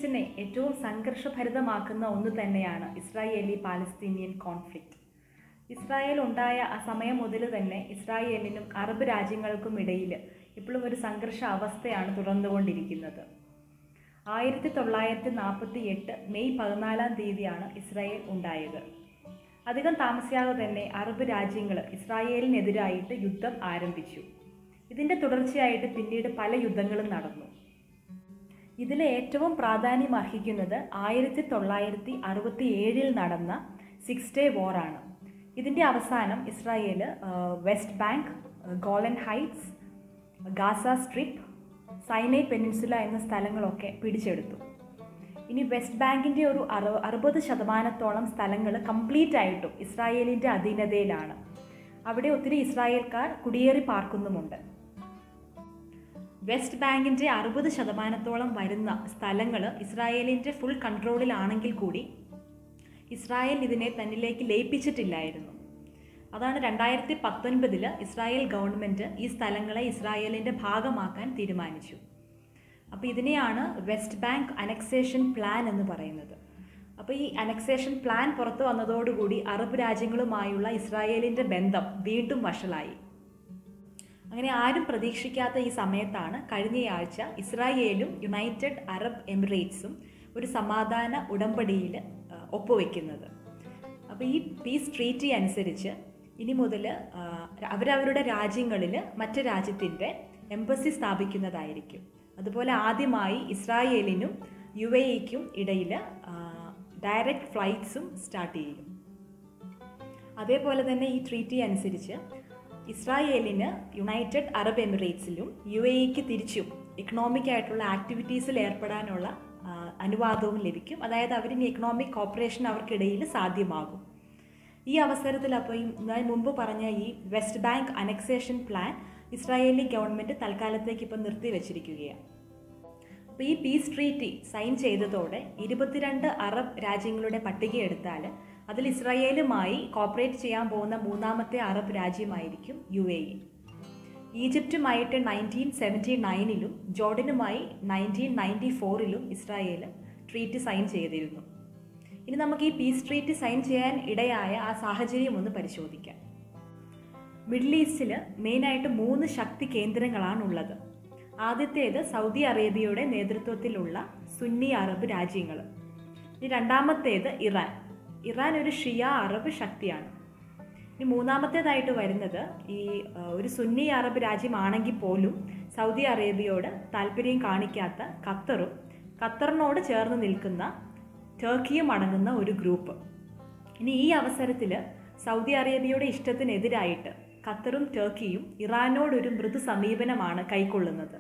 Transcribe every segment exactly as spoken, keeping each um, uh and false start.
ഈസ്റ്റിനെ ഏറ്റവും സംഘർഷഭരിതമാക്കുന്ന ഒന്ന് തന്നെയാണ് ഇസ്രായേലി പാലസ്തീനിയൻ കോൺഫ്ലിക്റ്റ്. ഇസ്രായേൽ ഉണ്ടായ ആ സമയം മുതൽ തന്നെ ഇസ്രായേലിനും അറബ് രാജ്യങ്ങൾക്കും ഇടയിൽ ഇപ്പോഴും ഒരു സംഘർഷ അവസ്ഥയാണ് തുടർന്നുകൊണ്ടിരിക്കുന്നത്. ആയിരത്തി തൊള്ളായിരത്തി നാൽപ്പത്തി എട്ട് മെയ് പതിനാലാം തീയതിയാണ് ഇസ്രായേൽ ഉണ്ടായത്. അധികം താമസിയാതെ തന്നെ അറബ് രാജ്യങ്ങൾ ഇസ്രായേലിനെതിരായിട്ട് യുദ്ധം ആരംഭിച്ചു. ഇതിൻ്റെ തുടർച്ചയായിട്ട് പിന്നീട് പല യുദ്ധങ്ങളും നടന്നു. ഇതിലെ ഏറ്റവും പ്രാധാന്യം അർഹിക്കുന്നത് ആയിരത്തി തൊള്ളായിരത്തി അറുപത്തി ഏഴിൽ നടന്ന സിക്സ് ഡേ വാറാണ്. ഇതിൻ്റെ അവസാനം Israel West Bank, Golan Heights, Gaza Strip, Sinai Peninsula എന്ന സ്ഥലങ്ങളൊക്കെ പിടിച്ചെടുത്തു. ഇനി വെസ്റ്റ് ബാങ്കിൻ്റെ ഒരു അറു അറുപത് ശതമാനത്തോളം സ്ഥലങ്ങൾ കംപ്ലീറ്റ് ആയിട്ടും ഇസ്രായേലിൻ്റെ അധീനതയിലാണ്. അവിടെ ഒത്തിരി ഇസ്രായേൽക്കാർ കുടിയേറി പാർക്കുന്നുമുണ്ട്. വെസ്റ്റ് ബാങ്കിൻ്റെ അറുപത് ശതമാനത്തോളം വരുന്ന സ്ഥലങ്ങൾ ഇസ്രായേലിൻ്റെ ഫുൾ കൺട്രോളിലാണെങ്കിൽ കൂടി ഇസ്രായേൽ ഇതിനെ തന്നിലേക്ക് ലയിപ്പിച്ചിട്ടില്ലായിരുന്നു. അതാണ് രണ്ടായിരത്തി പത്തൊൻപതിൽ ഇസ്രായേൽ ഗവൺമെൻറ് ഈ സ്ഥലങ്ങളെ ഇസ്രായേലിൻ്റെ ഭാഗമാക്കാൻ തീരുമാനിച്ചു. അപ്പോൾ ഇതിനെയാണ് വെസ്റ്റ് ബാങ്ക് അനക്സേഷൻ പ്ലാൻ എന്ന് പറയുന്നത്. അപ്പോൾ ഈ അനക്സേഷൻ പ്ലാൻ പുറത്തു വന്നതോടുകൂടി അറബ് രാജ്യങ്ങളുമായുള്ള ഇസ്രായേലിൻ്റെ ബന്ധം വീണ്ടും വഷളായി. അങ്ങനെ ആരും പ്രതീക്ഷിക്കാത്ത ഈ സമയത്താണ് കഴിഞ്ഞയാഴ്ച ഇസ്രായേലും യുണൈറ്റഡ് അറബ് എമിറേറ്റ്സും ഒരു സമാധാന ഉടമ്പടിയിൽ ഒപ്പുവെക്കുന്നത്. അപ്പോൾ ഈ പീസ് ട്രീറ്റി അനുസരിച്ച് ഇനി മുതൽ അവരവരുടെ രാജ്യങ്ങളിൽ മറ്റ് രാജ്യത്തിൻ്റെ എംബസി സ്ഥാപിക്കുന്നതായിരിക്കും. അതുപോലെ ആദ്യമായി ഇസ്രായേലിനും യു എ ഇക്കും ഇടയിൽ ഡയറക്റ്റ് ഫ്ലൈറ്റ്സും സ്റ്റാർട്ട് ചെയ്യും. അതേപോലെ തന്നെ ഈ ട്രീറ്റി അനുസരിച്ച് ഇസ്രായേലിന് യുണൈറ്റഡ് അറബ് എമിറേറ്റ്സിലും യു എ ഇക്ക് തിരിച്ചും ഇക്കണോമിക് ആയിട്ടുള്ള ആക്ടിവിറ്റീസിൽ ഏർപ്പെടാനുള്ള അനുവാദവും ലഭിക്കും. അതായത് അവരിന് എക്കണോമിക് കോപ്പറേഷൻ അവർക്കിടയിൽ സാധ്യമാകും. ഈ അവസരത്തിൽ അപ്പോൾ ഞാൻ മുമ്പ് പറഞ്ഞ ഈ West Bank annexation plan Israeli government തൽക്കാലത്തേക്ക് ഇപ്പം നിർത്തിവെച്ചിരിക്കുകയാണ്. അപ്പോൾ ഈ പീസ് ട്രീറ്റി സൈൻ ചെയ്തതോടെ ഇരുപത്തിരണ്ട് അറബ് രാജ്യങ്ങളുടെ പട്ടിക എടുത്താൽ അതിൽ ഇസ്രായേലുമായി കോപ്പറേറ്റ് ചെയ്യാൻ പോകുന്ന മൂന്നാമത്തെ അറബ് രാജ്യമായിരിക്കും യു എ ഇ. ഈജിപ്റ്റുമായിട്ട് നയൻറ്റീൻ സെവൻറ്റി നയനിലും ജോർഡനുമായി നയൻറ്റീൻ നയൻറ്റി ഫോറിലും ഇസ്രായേൽ ട്രീറ്റി സൈൻ ചെയ്തിരുന്നു. ഇനി നമുക്ക് ഈ പീസ് ട്രീറ്റി സൈൻ ചെയ്യാൻ ഇടയായ ആ സാഹചര്യം ഒന്ന് പരിശോധിക്കാം. മിഡിൽ ഈസ്റ്റിൽ മെയിനായിട്ട് മൂന്ന് ശക്തി കേന്ദ്രങ്ങളാണുള്ളത്. ആദ്യത്തേത് സൗദി അറേബ്യയുടെ നേതൃത്വത്തിലുള്ള സുന്നി അറബ് രാജ്യങ്ങൾ. ഇനി രണ്ടാമത്തേത് ഇറാൻ. ഇറാൻ ഒരു ഷിയ അറബ് ശക്തിയാണ്. ഇനി മൂന്നാമത്തേതായിട്ട് വരുന്നത് ഈ ഒരു സുന്നി അറബ് രാജ്യമാണെങ്കിൽ പോലും സൗദി അറേബ്യയോട് താല്പര്യം കാണിക്കാത്ത ഖത്തറും ഖത്തറിനോട് ചേർന്ന് നിൽക്കുന്ന ടർക്കിയും അടങ്ങുന്ന ഒരു ഗ്രൂപ്പ്. ഇനി ഈ അവസരത്തിൽ സൗദി അറേബ്യയുടെ ഇഷ്ടത്തിനെതിരായിട്ട് ഖത്തറും ടർക്കിയും ഇറാനോടൊരു മൃദു സമീപനമാണ് കൈക്കൊള്ളുന്നത്.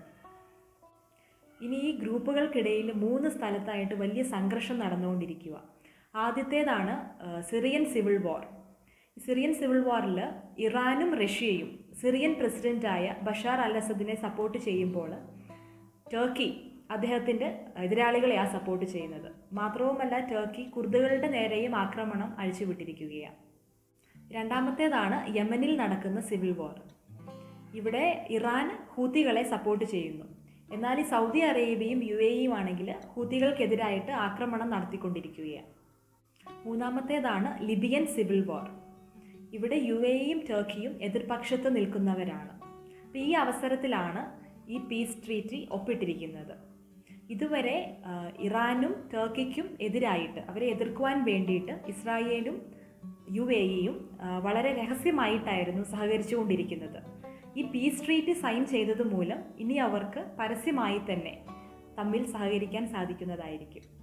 ഇനി ഈ ഗ്രൂപ്പുകൾക്കിടയിൽ മൂന്ന് സ്ഥലത്തായിട്ട് വലിയ സംഘർഷം നടന്നുകൊണ്ടിരിക്കുക. ആദ്യത്തേതാണ് Syrian civil war. Syrian civil വാറിൽ ഇറാനും റഷ്യയും സിറിയൻ പ്രസിഡൻ്റായ ബഷാർ-അൽ-അസദിനെ സപ്പോർട്ട് ചെയ്യുമ്പോൾ ടർക്കി അദ്ദേഹത്തിൻ്റെ എതിരാളികളെയാണ് സപ്പോർട്ട് ചെയ്യുന്നത്. മാത്രവുമല്ല ടർക്കി കുർദുകളുടെ നേരെയും ആക്രമണം അഴിച്ചുവിട്ടിരിക്കുകയാണ്. രണ്ടാമത്തേതാണ് യമനിൽ നടക്കുന്ന സിവിൽ വാർ. ഇവിടെ ഇറാൻ ഹൂത്തികളെ സപ്പോർട്ട് ചെയ്യുന്നു. എന്നാൽ ഈ സൗദി അറേബ്യയും യു എ ഇയും ആണെങ്കിൽ ഹൂത്തികൾക്കെതിരായിട്ട് ആക്രമണം നടത്തിക്കൊണ്ടിരിക്കുകയാണ്. മൂന്നാമത്തേതാണ് ലിബിയൻ സിവിൽ വാർ. ഇവിടെ യു എ ഇയും ടർക്കിയും എതിർപക്ഷത്ത് നിൽക്കുന്നവരാണ്. അപ്പോൾ ഈ അവസരത്തിലാണ് ഈ പീസ് ട്രീറ്റി ഒപ്പിട്ടിരിക്കുന്നത്. ഇതുവരെ ഇറാനും ടർക്കിക്കും എതിരായിട്ട് അവരെ എതിർക്കുവാൻ വേണ്ടിയിട്ട് ഇസ്രായേലും യു എ ഇയും വളരെ രഹസ്യമായിട്ടായിരുന്നു സഹകരിച്ചു കൊണ്ടിരിക്കുന്നത്. ഈ പീസ് ട്രീറ്റി സൈൻ ചെയ്തത് മൂലം ഇനി അവർക്ക് പരസ്യമായി തന്നെ തമ്മിൽ സഹകരിക്കാൻ സാധിക്കുന്നതായിരിക്കും.